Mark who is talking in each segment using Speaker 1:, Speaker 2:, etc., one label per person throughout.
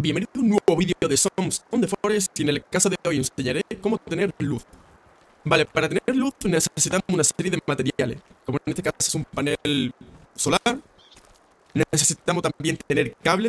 Speaker 1: Bienvenido a un nuevo vídeo de Songs on the Forest y en el caso de hoy os enseñaré cómo tener luz. Vale, para tener luz necesitamos una serie de materiales, como en este caso es un panel solar. Necesitamos también tener cables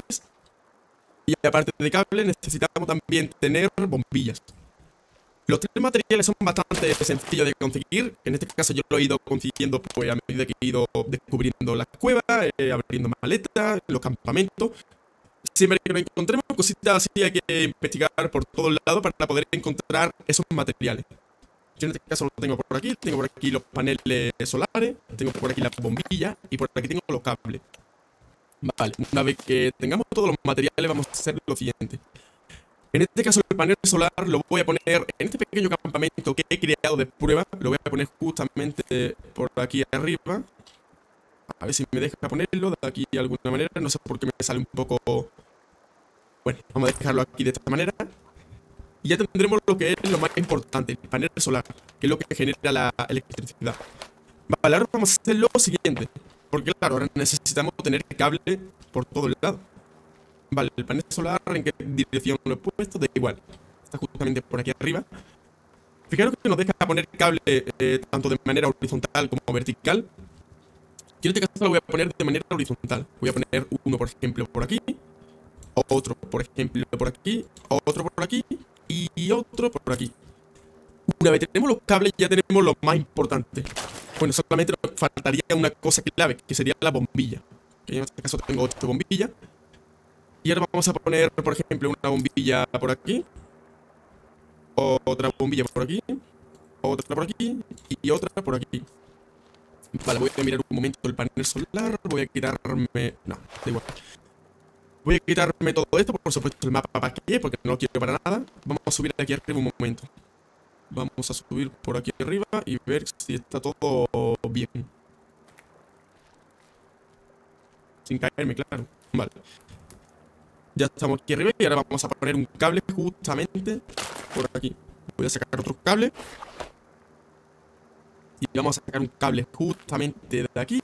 Speaker 1: y aparte de cables necesitamos también tener bombillas. Los tres materiales son bastante sencillos de conseguir, en este caso yo lo he ido consiguiendo pues a medida que he ido descubriendo las cuevas, abriendo maletas, los campamentos. Siempre que nos encontremos cositas así hay que investigar por todos lados para poder encontrar esos materiales. Yo en este caso lo tengo por aquí los paneles solares, tengo por aquí las bombillas y por aquí tengo los cables. Vale, una vez que tengamos todos los materiales vamos a hacer lo siguiente. En este caso el panel solar lo voy a poner en este pequeño campamento que he creado de prueba. Lo voy a poner justamente por aquí arriba. A ver si me deja ponerlo de aquí de alguna manera. No sé por qué me sale un poco... Bueno, vamos a dejarlo aquí de esta manera. Y ya tendremos lo que es lo más importante, el panel solar, que es lo que genera la electricidad. Vale, ahora vamos a hacer lo siguiente. Porque claro, ahora necesitamos tener cable por todo el lado. Vale, el panel solar, ¿en qué dirección lo he puesto? Da igual. Está justamente por aquí arriba. Fijaros que nos deja poner cable tanto de manera horizontal como vertical. Yo en este caso lo voy a poner de manera horizontal. Voy a poner uno, por ejemplo, por aquí. Otro, por ejemplo, por aquí. Otro por aquí. Y otro por aquí. Una vez tenemos los cables, ya tenemos lo más importante. Bueno, solamente nos faltaría una cosa clave, que sería la bombilla. En este caso tengo 8 bombillas. Y ahora vamos a poner, por ejemplo, una bombilla por aquí. Otra bombilla por aquí. Otra por aquí. Y otra por aquí. Vale, voy a mirar un momento el panel solar. Voy a quitarme... No, da igual. Voy a quitarme todo esto, por supuesto el mapa para aquí, porque no lo quiero para nada. Vamos a subir aquí arriba un momento. Vamos a subir por aquí arriba y ver si está todo bien. Sin caerme, claro. Vale. Ya estamos aquí arriba y ahora vamos a poner un cable justamente por aquí. Voy a sacar otro cable. Y vamos a sacar un cable justamente de aquí.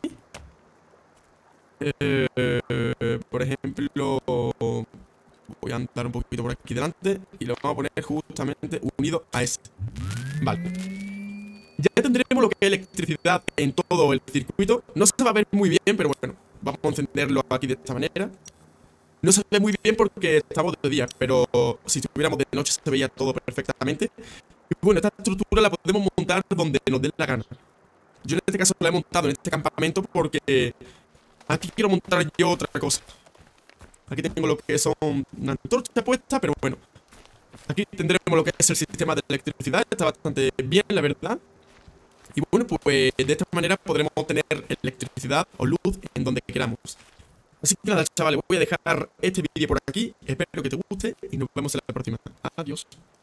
Speaker 1: Por ejemplo, voy a andar un poquito por aquí delante y lo vamos a poner justamente unido a este. Vale. Ya tendremos lo que es electricidad en todo el circuito. No se va a ver muy bien, pero bueno, vamos a encenderlo aquí de esta manera. No se ve muy bien porque estamos de día, pero si estuviéramos de noche se veía todo perfectamente. Y bueno, esta estructura la podemos montar donde nos dé la gana. Yo en este caso la he montado en este campamento porque aquí quiero montar yo otra cosa. Aquí tengo lo que son una antorcha puesta, pero bueno. Aquí tendremos lo que es el sistema de electricidad. Está bastante bien, la verdad. Y bueno, pues de esta manera podremos tener electricidad o luz en donde queramos. Así que nada, chavales, voy a dejar este vídeo por aquí. Espero que te guste y nos vemos en la próxima. Adiós.